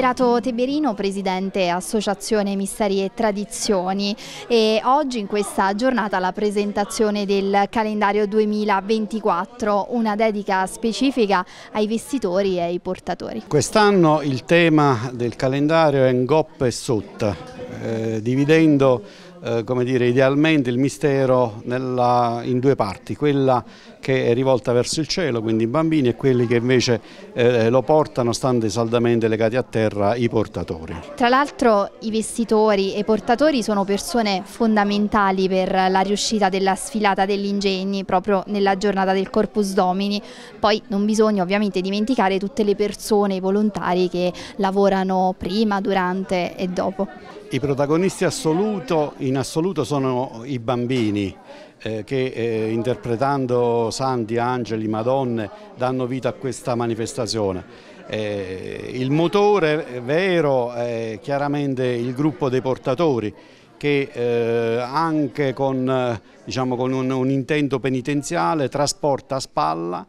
Liberato Teberino, presidente Associazione Misteri e Tradizioni, e oggi in questa giornata la presentazione del calendario 2024, una dedica specifica ai vestitori e ai portatori. Quest'anno il tema del calendario è Ngop e Sut, dividendo come dire, idealmente il mistero in due parti, quella che è rivolta verso il cielo, quindi i bambini, e quelli che invece lo portano, stando saldamente legati a terra, i portatori. Tra l'altro i vestitori e i portatori sono persone fondamentali per la riuscita della sfilata degli ingegni proprio nella giornata del Corpus Domini. Poi non bisogna ovviamente dimenticare tutte le persone, i volontari che lavorano prima, durante e dopo. I protagonisti in assoluto sono i bambini che interpretando santi, angeli, madonne danno vita a questa manifestazione. Il motore vero è chiaramente il gruppo dei portatori che anche con, con un intento penitenziale trasporta a spalla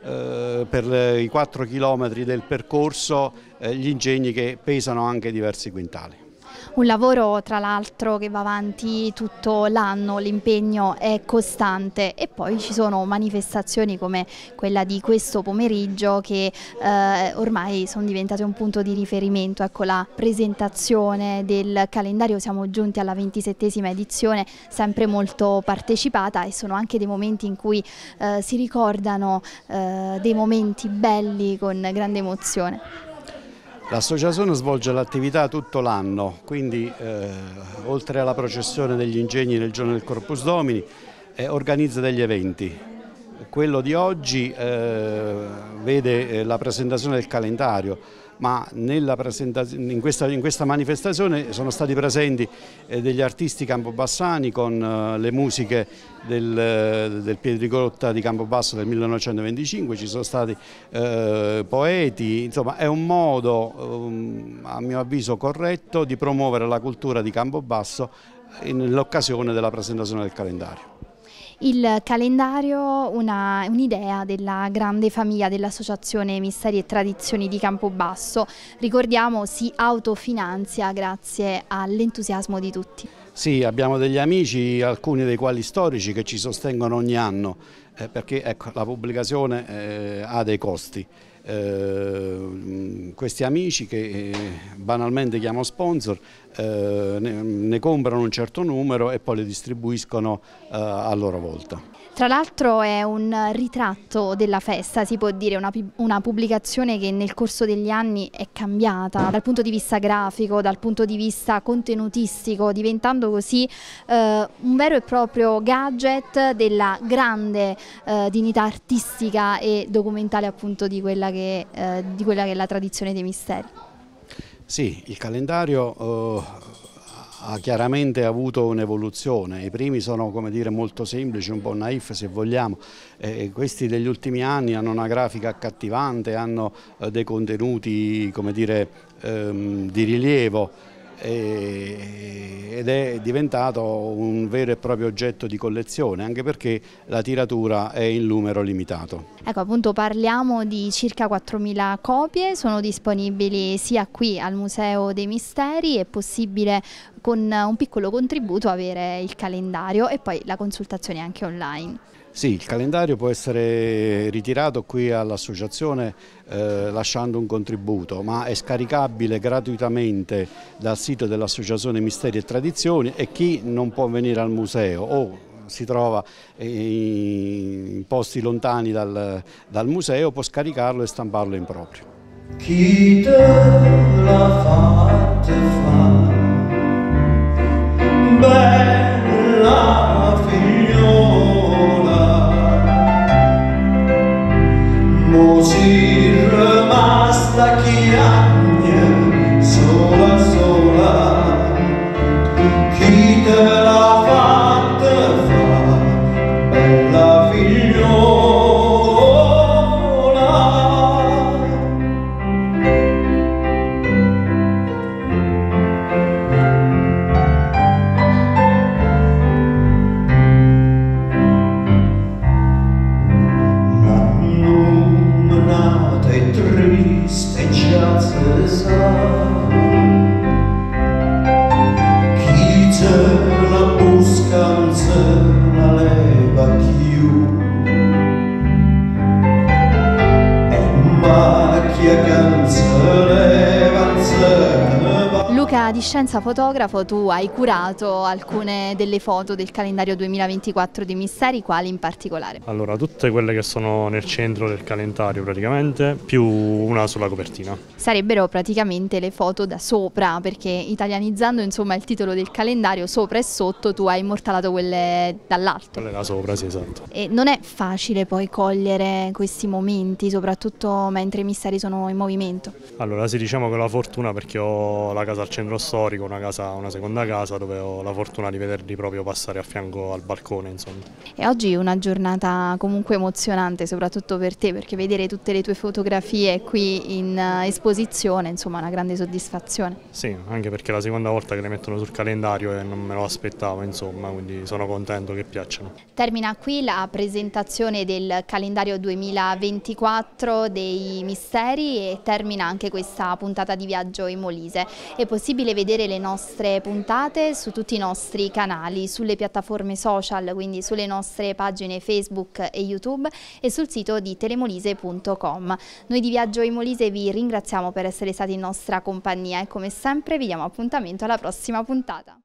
per i 4 chilometri del percorso gli ingegni che pesano anche diversi quintali. Un lavoro tra l'altro che va avanti tutto l'anno, l'impegno è costante e poi ci sono manifestazioni come quella di questo pomeriggio che ormai sono diventate un punto di riferimento. Ecco, la presentazione del calendario, siamo giunti alla 27esima edizione, sempre molto partecipata, e sono anche dei momenti in cui si ricordano dei momenti belli con grande emozione. L'associazione svolge l'attività tutto l'anno, quindi oltre alla processione degli ingegni nel giorno del Corpus Domini organizza degli eventi. Quello di oggi vede la presentazione del calendario, ma in questa manifestazione sono stati presenti degli artisti campobassani con le musiche del Piedigrotta di Campobasso del 1925, ci sono stati poeti, insomma è un modo a mio avviso corretto di promuovere la cultura di Campobasso nell'occasione della presentazione del calendario. Il calendario, un'idea della grande famiglia dell'Associazione Misteri e Tradizioni di Campobasso, ricordiamo si autofinanzia grazie all'entusiasmo di tutti. Sì, abbiamo degli amici, alcuni dei quali storici, che ci sostengono ogni anno, perché ecco, la pubblicazione ha dei costi. Questi amici, che banalmente chiamo sponsor, ne comprano un certo numero e poi le distribuiscono a loro volta. Tra l'altro è un ritratto della festa, si può dire, una pubblicazione che nel corso degli anni è cambiata dal punto di vista grafico, dal punto di vista contenutistico, diventando così un vero e proprio gadget della grande dignità artistica e documentale, appunto, di quella che è la tradizione dei misteri. Sì, il calendario ha chiaramente avuto un'evoluzione. I primi sono, come dire, molto semplici, un po' naif se vogliamo, questi degli ultimi anni hanno una grafica accattivante, hanno dei contenuti, come dire, di rilievo, ed è diventato un vero e proprio oggetto di collezione, anche perché la tiratura è in numero limitato. Ecco, appunto, parliamo di circa 4.000 copie, sono disponibili sia qui al Museo dei Misteri, è possibile con un piccolo contributo avere il calendario e poi la consultazione anche online. Sì, il calendario può essere ritirato qui all'associazione lasciando un contributo, ma è scaricabile gratuitamente dal sito dell'Associazione Misteri e Tradizioni, e chi non può venire al museo o si trova in posti lontani dal museo può scaricarlo e stamparlo in proprio. Chi te l'ha fatta fa, bella figliola, mo si rimasta chi agne sola sola, chi te l'ha fatta fa, bella figliola. Triste giazza laurea di scienza fotografo, tu hai curato alcune delle foto del calendario 2024 dei Misteri, quali in particolare? Allora, tutte quelle che sono nel centro del calendario praticamente, più una sulla copertina. Sarebbero praticamente le foto da sopra, perché italianizzando insomma il titolo del calendario, sopra e sotto tu hai immortalato quelle dall'alto. Quelle da sopra, sì, esatto. E non è facile poi cogliere questi momenti, soprattutto mentre i misteri sono in movimento. Allora, sì, diciamo che ho la fortuna perché ho la casa al centro storico, una seconda casa dove ho la fortuna di vederli proprio passare a fianco al balcone, insomma. E oggi è una giornata comunque emozionante, soprattutto per te, perché vedere tutte le tue fotografie qui in esposizione, insomma, è una grande soddisfazione. Sì, anche perché è la seconda volta che le mettono sul calendario e non me lo aspettavo, insomma, quindi sono contento che piacciono. Termina qui la presentazione del calendario 2024 dei Misteri e termina anche questa puntata di Viaggio in Molise. È possibile vedere le nostre puntate su tutti i nostri canali, sulle piattaforme social, quindi sulle nostre pagine Facebook e YouTube e sul sito di telemolise.com. Noi di Viaggio in Molise vi ringraziamo per essere stati in nostra compagnia e come sempre vi diamo appuntamento alla prossima puntata.